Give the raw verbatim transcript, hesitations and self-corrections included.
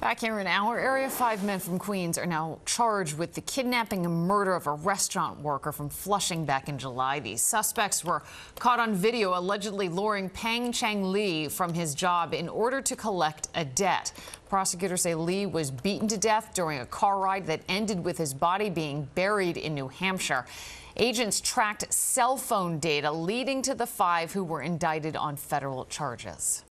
Back here in our area, five men from Queens are now charged with the kidnapping and murder of a restaurant worker from Flushing back in July. These suspects were caught on video allegedly luring Peng Cheng Lee from his job in order to collect a debt. Prosecutors say Lee was beaten to death during a car ride that ended with his body being buried in New Hampshire. Agents tracked cell phone data leading to the five who were indicted on federal charges.